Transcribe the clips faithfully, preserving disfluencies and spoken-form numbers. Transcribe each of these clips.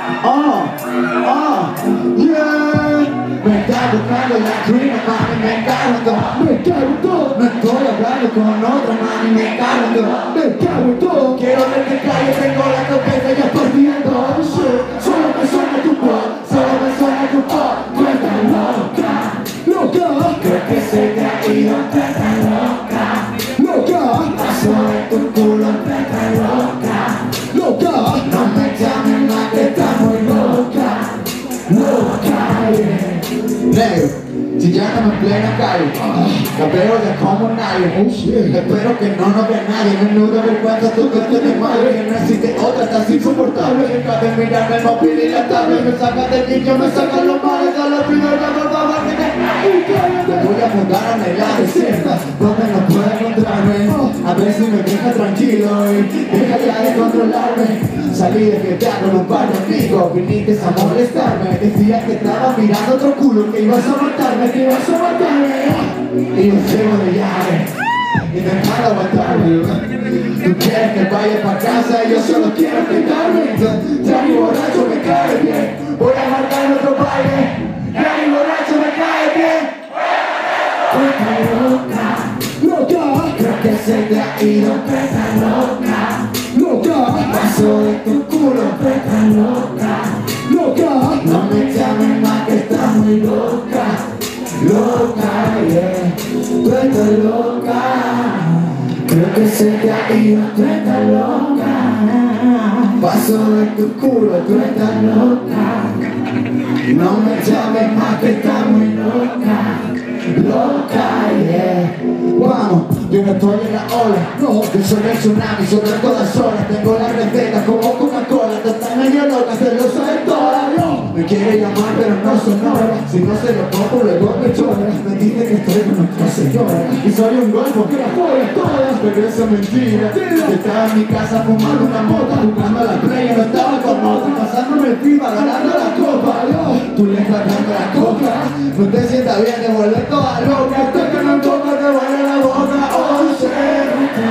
Oh, oh, yeah. Me está buscando la crema, mami, me cago en todo. Me cago en todo. No estoy hablando con otra, mami, me cago en todo. Me cago en todo. Quiero ver que calle, tengo la cabeza ya partiendo. Oh, shit. Solo me suena tu pop, solo me suena tu pop. Tú estás loca, loca. Creo que se te ha ido, tú estás loca, loca. Paso de tu culo, tú estás loca, loca. No me llames más que estás muy loca, loca, yeah. Negro, chillando en plena calle, capeo ya como nadie. Oh, shit. Espero que no nos vea nadie. Menudo vergüenza tu coche de madre. Que no existe otra, estás insoportable. Deja de mirarme el móvil y la tablet. Me sacan del nicho, me sacan los males. A lo primero que por favor que te me voy a fundar en la desierta, donde no puedo encontrarme. A ver si me deja tranquilo y deja ya de controlarme. Salí de fiesta con un par de amigos, viniste a molestarme. Decías que estabas mirando otro culo, que ibas a matarme, que ibas a matarme. Y no llevo de llave, intentando aguantarme. Tú quieres que vaya para casa y yo solo quiero quedarme. Ya mi borracho me cae bien, voy a marcar otro baile. Ya mi borracho me cae bien. Tú estás loca, loca. Creo que se te ha ido, tú estás loca, loca. Paso de tu culo, tú estás loca, loca. No me llames más que estás muy loca, loca, yeah. Tú estás loca. Creo que se te ha ido, tú estás loca. Paso de tu culo, tú estás loca. No me llames más que estás muy loca, loca, yeah. Vamos, yo no estoy en la ola, no, yo soy el tsunami sobre todas horas. Tengo la receta como Coca-Cola, te están medio loca, se lo sabe toda, no. Me quiere llamar pero no sonora, si no se lo pongo luego me llora. Me dice que estoy con otra señora y soy un golfo que la joda todas, pero eso es mentira. Yo estaba en mi casa fumando una mota, jugando a la playa, no estaba con otra, pasándome el pipa, ganando la copa, no. Tú le estás dando la coca, no te sientas bien, te vuelves toda loca. Hasta que no toca te vuelve la boca, oh shit.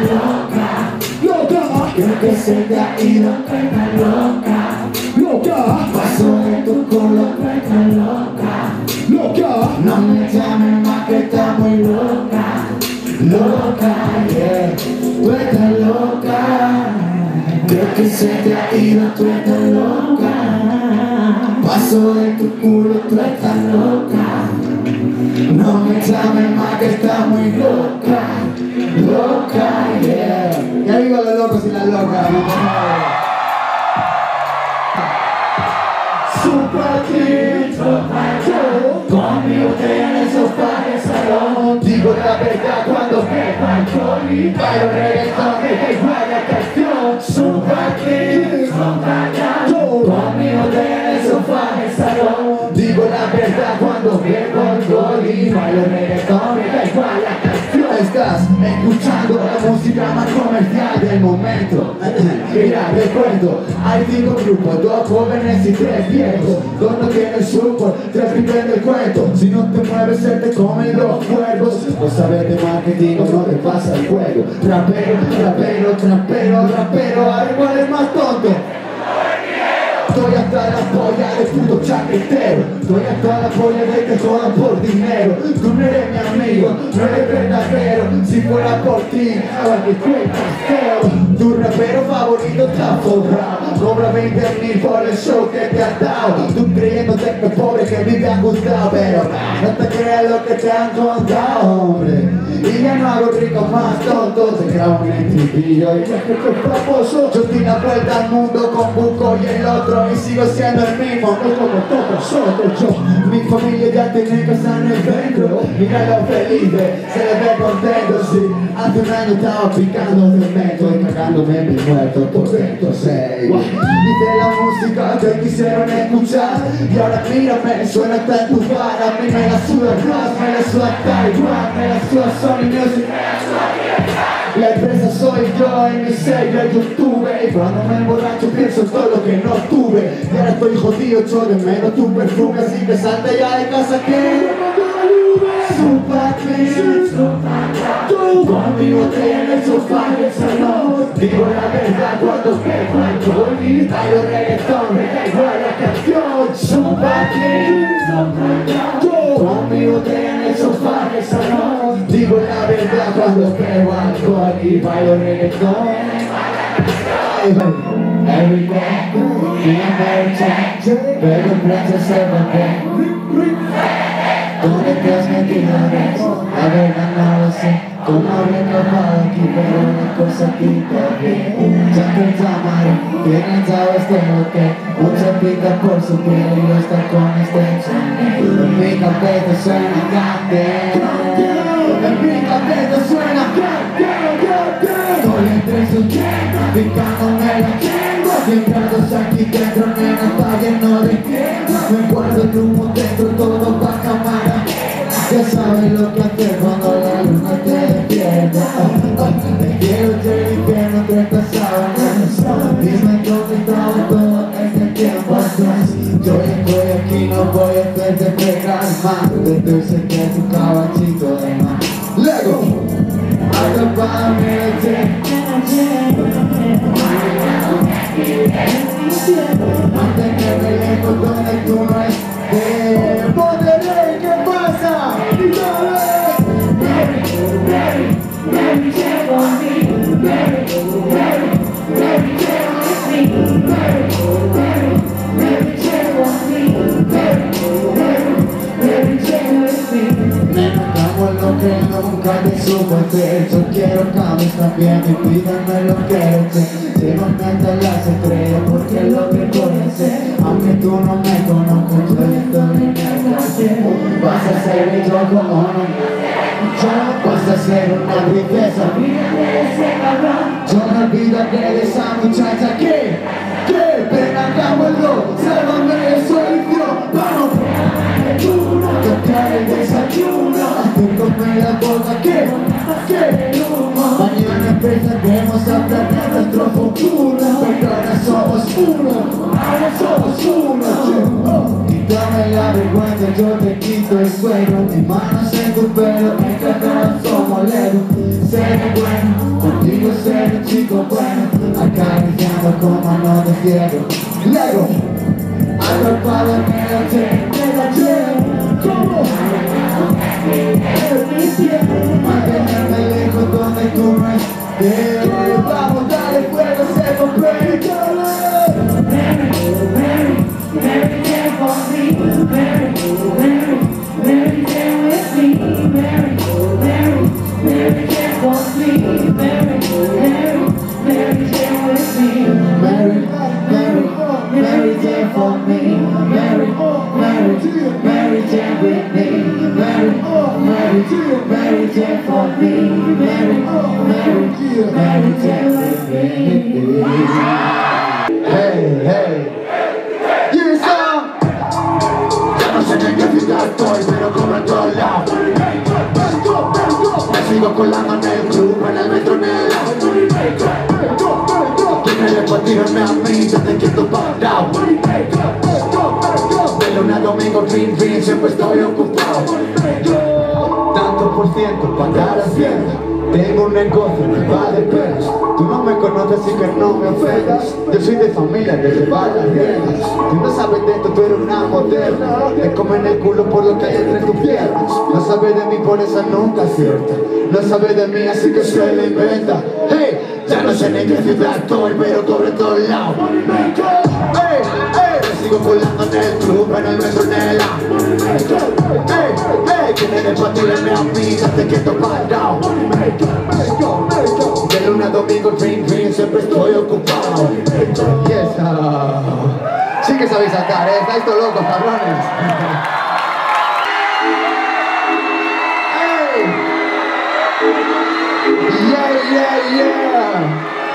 Loca, loca. Creo que se te ha ido, tú estás loca, loca. Paso de tu culo, tú estás loca, loca. No me llames más que estás muy loca, loca, yeah. Tú estás loca. Creo que se te ha ido, tú estás loca. Paso de tu culo, tú estás loca. No me llames más que estás muy loca, loca, yeah. Ya digo los locos y las locas, por favor. Super King, conmigo te en el sofá del salón. Digo la verdad cuando bebo alcohol y bailo reggaetón, que igual la canción. Super King, conmigo te en el sofá del salón. Digo la verdad cuando bebo alcohol y bailo reggaetón, que igual la canción. Estás escuchando la música más comercial del momento. Mira, recuerdo, hay cinco grupos, dos jóvenes y tres viejos. Dos no tienen fútbol, tres viven del cuento. Si no te mueves se te comen los cuervos. No sabes de marketing o no te pasa el juego. Rapero, rapero, trapero, rapero, a ver cuál es más tonto. Estoy hasta la polla de puto chaquetero. Estoy hasta la polla de que jodan por dinero. Tú no eres mi amigo, no eres verdadero. Si fuera por ti, ahora que cuentas feo. Tu rapero favorito está forrado, cobra veinte mil por el show que te ha dado. Tú creyéndote que pobre que vive ajustado, pero no te creas lo que te han contado, hombre. Y ya no hago ricos más tontos, se grabo en el tripillo y ya que soy famoso. Yo di la vuelta al mundo con Buco y el otro y sigo siendo el mismo, no como todos nosotros. Yo, mi familia ya tiene casa en el centro, mira lo felices, se les ve contento. Sí, hace un año estaba picando cemento y cagándome en mi muerto por dentro, sé. Dice la música que quisieron escuchar y ahora mírame, suena hasta en tu bar. A mí me la suda Ross, me la suda Taiwan, me la suda Sony Music, me la suda Fiesta. La empresa soy yo en mi sello de YouTube. Y cuando me emborracho pienso en todo lo que no tuve. Y ahora estoy jodido, echo de menos tu perfume. Así que salte ya de casa que Super King, con mi botella en el sofá del salón. Digo la verdad cuando bebo alcohol y bailo reggaetón, me da igual. cuando bebo alcohol y bailo reggaetón. Every day, me emerge, pero gracias a bebé. ¿Dónde te has metido eso? La verdad no lo sé. Como habré capado aquí, pero una cosa aquí también. Ya que el tamarón, bien sabes de lo que mucha pica por su piel y los tacones de Chanel. En mi cabeza suena candela, en mi cabeza suena candela. Estoy entre sus piernas, picándome la lengua. Cien grados aquí dentro, nena, está lleno de tiempo. Me guardo el humo dentro, todo va a cámara. Ya sabes lo que hacer cuando la luna te despierta. oh, oh. Te quiero del infierno, treinta sábanas. Dime dónde estaba todo este tiempo atrás. Yo ya estoy aquí, no voy a hacerte pegar más. De dulce que tu caballito de más. Luego, atrapame el tiempo. Mantenerme lejos donde tú no estés. Monterrey, ¿qué pasa? Mary, Mary, Mary, check on me. Mary, Mary, Mary, check with me. Mary, Mary, Mary, check on me. Mary, Mary, Mary, check with me. Nena, amo lo que nunca te supe hacer. Yo quiero cambios también y pídame lo que eres. Llévame hasta las estrellas porque es lo que puedo hacer. Aunque tú no me conozcas, yo estoy en el placer. Vas a ser mi yo como no. Vas a ser una princesa. Yo no olvidaré de esa muchacha que, que, ven acá, vuelvo, sálvame de solución. Vamos, yo quiero el desayuno. Tú come la boca que, que, mañana empezaremos a planear nuestro futuro. Porque ahora somos uno, ahora somos uno. Quítame la vergüenza, yo te quito el suelo. Mis manos en tu pelo, en cada somos leros. Seré bueno, contigo seré un chico bueno. Acariciando con mano de fierro. Lego, atrapado en el tren, en la tren. ¿Cómo? En mi piel, mantenerme lejos donde tú no estés. Vamos, dale fuego, se comprende. Mary, Mary, Mary, check on me. Mary, Mary, Mary, check with me. Mary, Mary, Mary, check on me. Mary, Mary, Mary, check with me. Mary, Mary, Mary, check for me. Mary, Mary, Mary, check with me. Mary, Mary, Mary, check for me. Mary, Mary, Mary, check with me. Hey, hey. You saw. Ya no sé en qué ciudad estoy, pero como en todos lados. Me sigo colando en el club, en el metro, en el auto. ¿Quién eres para tirarme a mí? Yo te quiero parado. De lunes a domingo, green, green, siempre estoy ocupado. Tanto por ciento para andar haciendo. Tengo un negocio, me va de pelos. Tú no me conoces, así que no me ofendas. Yo soy de familia, de llevar las riendas. Tú no sabes de esto, tú eres una moderna. Te comen el culo por lo que hay entre tus piernas. No sabes de mí, por eso nunca acierta. No sabes de mí, así que se lo inventa. Hey, ya no sé ni en qué ciudad estoy, pero cobre todos lados. Hey, hey, me sigo colando en el club, en el metro, en el auto. Hey, hey, ¿quién eres para tirarme a mí? Ya te quieto parado. De lunes a domingo, green, green, siempre estoy ocupado. Yes, uh... sí que sabéis saltar, ¿eh? Estáis todos locos, cabrones. Hey. Yeah, yeah, yeah.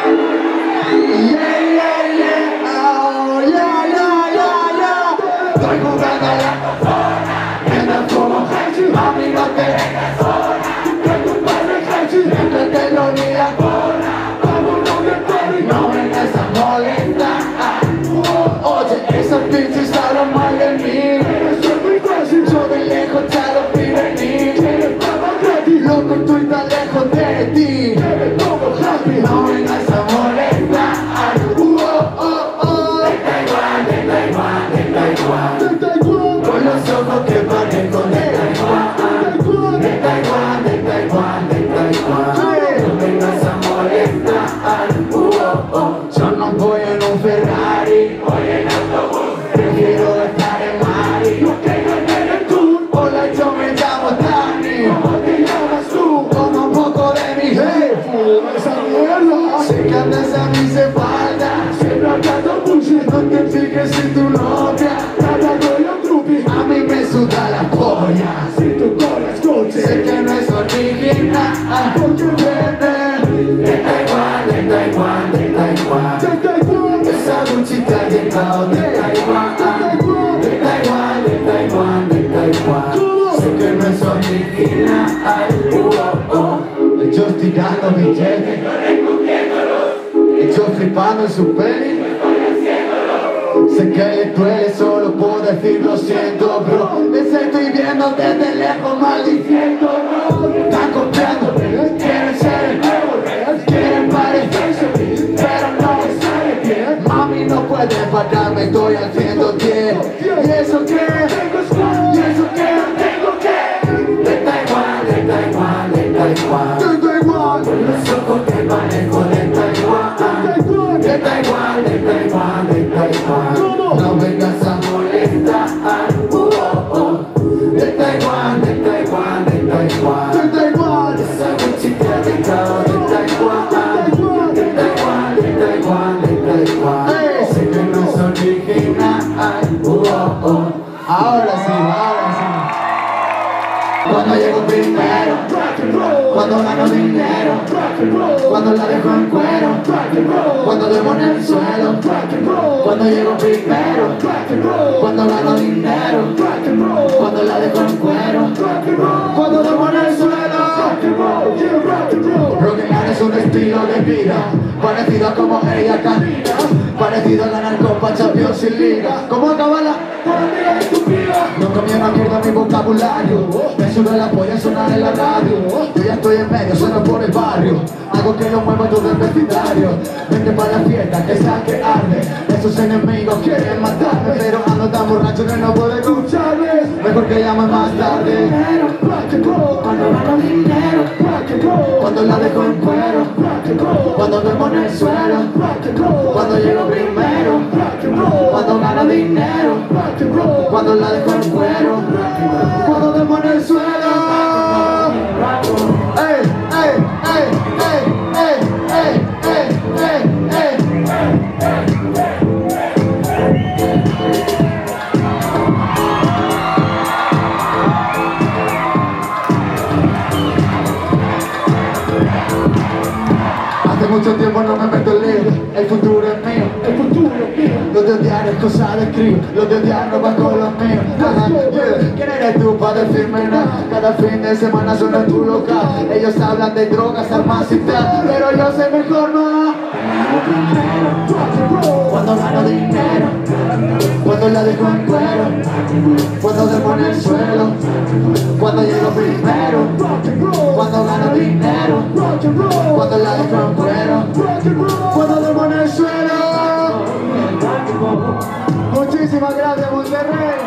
Yeah, yeah, yeah. Oh, yeah, yeah, yeah, yeah. Estoy jugando a la persona, viendo como gente, mami, no te dejes sola. Mientras lo diga, no vengas a molestar. Oye, esa pinche está lo mal de mí. Yo de lejos ya lo vi venir. Loco, tú estás lejos de ti. No vengas a molestar. Oh, oh, oh. De Taiwán, de Taiwán, de Taiwán. Con los ojos que manejo de Taiwán. De Taiwán, de Taiwán, de Taiwán. que si tu novia nada con los groupies, a mí me suda la polla. Si tu cola escuche, sé que no es original, porque viene de Taiwán, de Taiwán, de Taiwán, de Taiwán. Esa dulcita ha llegado de Taiwán, de Taiwán, de Taiwán, de Taiwán. Sé que no es original, uh, oh, oh. Ellos tirando billetes, ellos flipando en su peli. Sé que le duele solo por decir lo siento, bro. Les estoy viendo desde lejos maldiciendo, bro. Están copiando, quieren ser el nuevo, quieren parecerse, pero no me sale bien. Mami, no puede pararme, estoy al ciento diez. ¿Y eso qué? ¿Y eso qué? ¿Tengo qué? De Taiwán, de Taiwán, de Taiwán, de Taiwán. Con los ojos que manejo de Taiwán, de Taiwán, de Taiwán, de Taiwán. No vengas a molestar, uh, oh, oh. De Taiwán, de Taiwán, de Taiwán, de Taiwán. Esa muchita ha llegado de Taiwán, de Taiwán, de Taiwán, de Taiwán. Hey. Sé que no es original, uh, oh, oh. Ahora sí, ahora sí. Cuando llego primero, cuando gano dinero, cuando la dejo en cuero, cuando debo en el suelo, cuando llego primero, cuando gano dinero, cuando la dejo en cuero, cuando debo en el suelo. Rockear es un estilo de vida, parecido a como ella camina, parecido a ganar Copa, Champions y Liga. ¿Cómo acaba la amiga estúpida? No comí una mierda mi vocabulario, me sube la polla sonar en la radio. Yo ya estoy en medio, sueno por el barrio, hago que lo mueva todo el vecindario. Vente para la fiesta, que sea que arde. Esos enemigos quieren matarme, pero ando tan borracho que no puedo escucharles. Mejor que llamen más tarde. Cuando gano dinero, cuando la dejo en cuero, cuando duermo en el suelo, cuando llego primero, cuando gano dinero, cuando la dejo en cuero, cuando duermo en el suelo. Ey, ey, ey, ey, ey, ey, ey, ey, ey. Hace mucho tiempo no me meto en lío, el futuro es mío, el futuro es mío. Lo de odiar es cosa de escribo, lo de odiar no va con los míos. Yeah. ¿Quién eres tú para decirme nada? Cada fin de semana suena tu local. Ellos hablan de drogas, armas y tal, pero yo sé mejor no. Cuando gano dinero, cuando la dejo en cuero, cuando debo en el suelo, cuando llego primero, cuando gano dinero, cuando la dejo en cuero, cuando debo en el suelo. Muchísimas gracias, Monterrey.